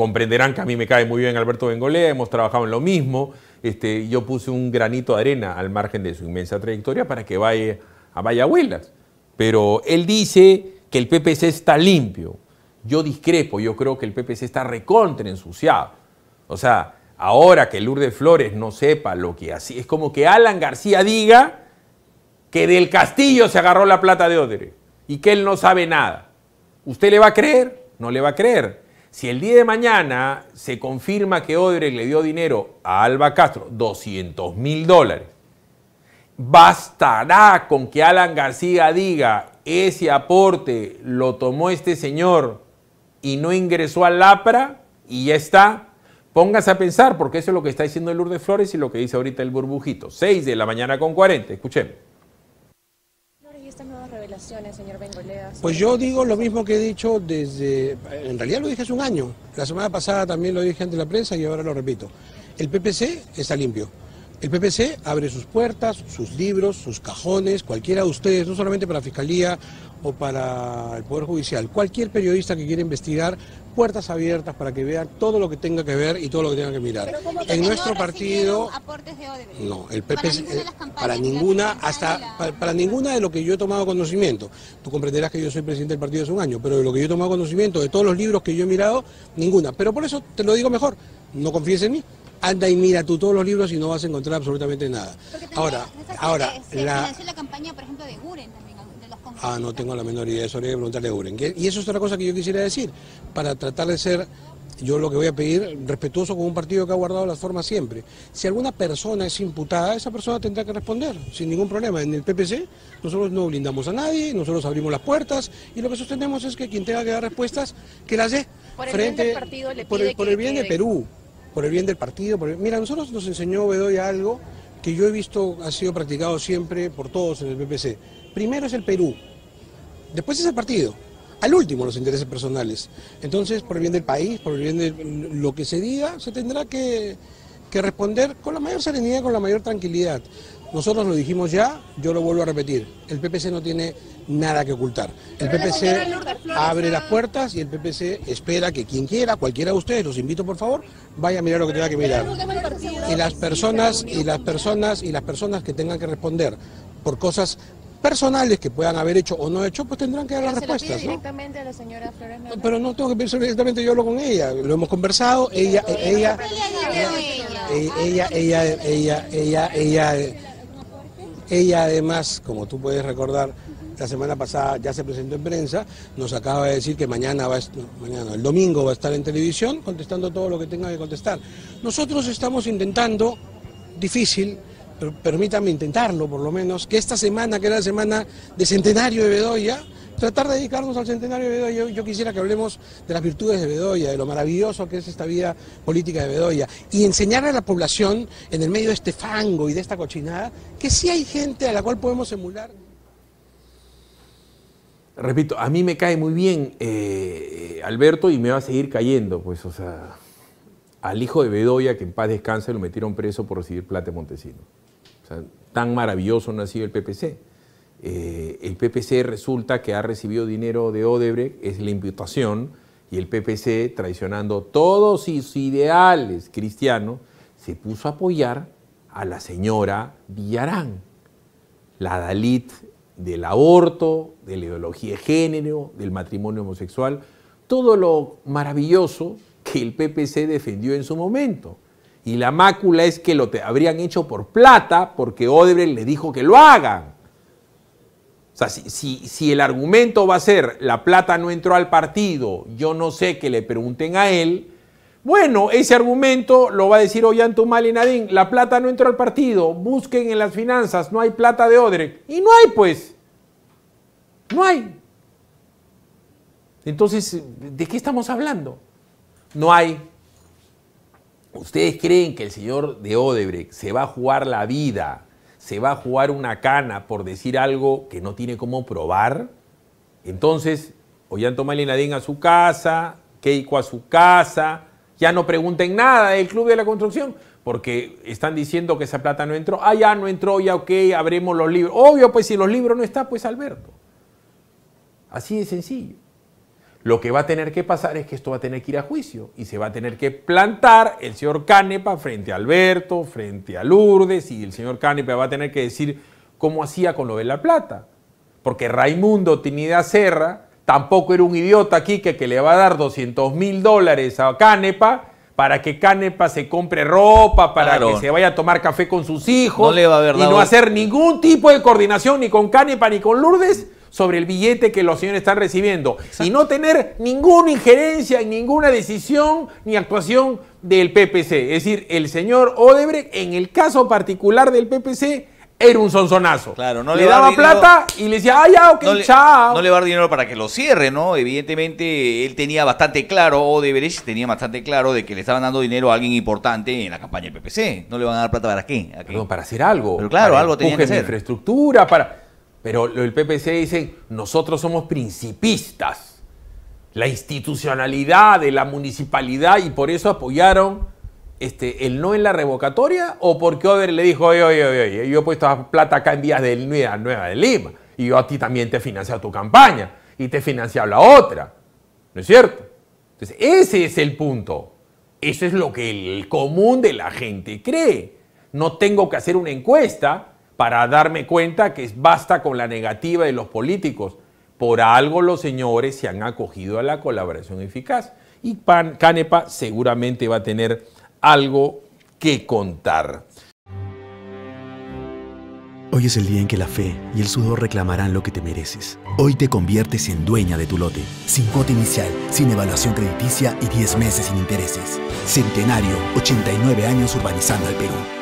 comprenderán que a mí me cae muy bien Alberto Bengolea, hemos trabajado en lo mismo. Yo puse un granito de arena al margen de su inmensa trayectoria para que vaya a Huellas. Pero él dice que el PPC está limpio. Yo discrepo, yo creo que el PPC está recontra ensuciado. O sea, ahora que Lourdes Flores no sepa lo que hacía, es como que Alan García diga que del Castillo se agarró la plata de Odebrecht y que él no sabe nada. ¿Usted le va a creer? No le va a creer. Si el día de mañana se confirma que Odebrecht le dio dinero a Alba Castro, $200.000, bastará con que Alan García diga ese aporte lo tomó este señor y no ingresó al APRA y ya está. Póngase a pensar, porque eso es lo que está diciendo Lourdes Flores y lo que dice ahorita el burbujito. 6:40 a.m, escuchemos. ¿Y estas nuevas revelaciones, señor Bengolea? Pues yo digo lo mismo que he dicho desde, en realidad lo dije hace un año, la semana pasada también lo dije ante la prensa y ahora lo repito. El PPC está limpio. El PPC abre sus puertas, sus libros, sus cajones, cualquiera de ustedes, no solamente para la Fiscalía o para el Poder Judicial, cualquier periodista que quiera investigar, puertas abiertas para que vean todo lo que tenga que ver y todo lo que tenga que mirar. En nuestro partido, aportes de Odebrecht? no, el PPC, para ninguna de lo que yo he tomado conocimiento. Tú comprenderás que yo soy presidente del partido hace un año, pero de lo que yo he tomado conocimiento, de todos los libros que yo he mirado, ninguna. Pero por eso te lo digo mejor, no confíes en mí. Anda y mira tú todos los libros y no vas a encontrar absolutamente nada. Ahora, se financió la campaña, por ejemplo, de Guren también, de los congresistas. No tengo la menor idea, eso habría que preguntarle a Guren. Y eso es otra cosa que yo quisiera decir, para tratar de ser, yo lo que voy a pedir, respetuoso con un partido que ha guardado las formas siempre. Si alguna persona es imputada, esa persona tendrá que responder, sin ningún problema. En el PPC nosotros no blindamos a nadie, nosotros abrimos las puertas y lo que sostenemos es que quien tenga que dar respuestas, que las dé. Por el bien del partido le pide por el bien de Perú. Por el bien del partido. Mira, a nosotros nos enseñó Bedoya algo que yo he visto ha sido practicado siempre por todos en el PPC. Primero es el Perú, después es el partido, al último los intereses personales. Entonces, por el bien del país, por el bien de lo que se diga, se tendrá que responder con la mayor serenidad, con la mayor tranquilidad. Nosotros lo dijimos ya, yo lo vuelvo a repetir, el PPC no tiene nada que ocultar. El PPC abre las puertas y el PPC espera que quien quiera, cualquiera de ustedes, los invito por favor, vaya a mirar lo que tenga que mirar. Y las personas que tengan que responder por cosas personales que puedan haber hecho o no hecho, pues tendrán que dar las respuestas, ¿no? Directamente a la señora Flores Meléndez. Pero no tengo que pensar directamente, yo hablo con ella, lo hemos conversado, ella además, como tú puedes recordar, la semana pasada ya se presentó en prensa, nos acaba de decir que el domingo va a estar en televisión contestando todo lo que tenga que contestar. Nosotros estamos intentando, difícil, pero permítanme intentarlo por lo menos, que esta semana, que era la semana de centenario de Bedoya, tratar de dedicarnos al centenario de Bedoya. Yo quisiera que hablemos de las virtudes de Bedoya, de lo maravilloso que es esta vida política de Bedoya, y enseñarle a la población, en el medio de este fango y de esta cochinada, que sí hay gente a la cual podemos emular. Repito, a mí me cae muy bien Alberto y me va a seguir cayendo, pues, o sea, al hijo de Bedoya, que en paz descanse, lo metieron preso por recibir plata de Montesinos. O sea, tan maravilloso no ha sido el PPC. El PPC resulta que ha recibido dinero de Odebrecht, es la imputación, y el PPC, traicionando todos sus ideales cristianos, se puso a apoyar a la señora Villarán, la Dalit del aborto, de la ideología de género, del matrimonio homosexual, todo lo maravilloso que el PPC defendió en su momento. Y la mácula es que lo habrían hecho por plata porque Odebrecht le dijo que lo hagan. O sea, si el argumento va a ser la plata no entró al partido, yo no sé, que le pregunten a él, bueno, ese argumento lo va a decir Ollantaytamala y Nadine, la plata no entró al partido, busquen en las finanzas, no hay plata de Odebrecht. Y no hay, pues. No hay. Entonces, ¿de qué estamos hablando? No hay. ¿Ustedes creen que el señor de Odebrecht se va a jugar la vida, se va a jugar una cana por decir algo que no tiene cómo probar? Entonces, Ollantaytamala y Nadine a su casa, Keiko a su casa, ya no pregunten nada del Club de la Construcción, porque están diciendo que esa plata no entró. Ya no entró, ya ok, abremos los libros. Obvio, pues si los libros no están, pues Alberto. Así de sencillo. Lo que va a tener que pasar es que esto va a tener que ir a juicio y se va a tener que plantar el señor Canepa frente a Alberto, frente a Lourdes, y el señor Canepa va a tener que decir cómo hacía con lo de La Plata. Porque Raimundo Trinidad Serra tampoco era un idiota aquí que le va a dar $200.000 a Canepa para que Canepa se compre ropa, para que se vaya a tomar café con sus hijos, no le va a haber dado... y no hacer ningún tipo de coordinación ni con Canepa ni con Lourdes sobre el billete que los señores están recibiendo. Exacto. Y no tener ninguna injerencia en ninguna decisión ni actuación del PPC. Es decir, el señor Odebrecht, en el caso particular del PPC, era un sonsonazo. Claro, no le daba plata y le decía, ya, ok, chao. No le va a dar dinero para que lo cierre, ¿no? Evidentemente, él tenía bastante claro, Odebrecht tenía bastante claro de que le estaban dando dinero a alguien importante en la campaña del PPC. No le van a dar plata para qué. Perdón, para hacer algo. Pero claro, algo tenía que hacer. Infraestructura, Pero el PPC dice, nosotros somos principistas. La institucionalidad de la municipalidad, y por eso apoyaron el no en la revocatoria, o porque Odebrecht le dijo, oye, yo he puesto plata acá en vías de Nueva de Lima, y yo a ti también te he financiado tu campaña, y te he financiado la otra. ¿No es cierto? Entonces, ese es el punto. Eso es lo que el común de la gente cree. No tengo que hacer una encuesta para darme cuenta que basta con la negativa de los políticos. Por algo los señores se han acogido a la colaboración eficaz. Y Canepa seguramente va a tener algo que contar. Hoy es el día en que la fe y el sudor reclamarán lo que te mereces. Hoy te conviertes en dueña de tu lote. Sin cuota inicial, sin evaluación crediticia y 10 meses sin intereses. Centenario, 89 años urbanizando al Perú.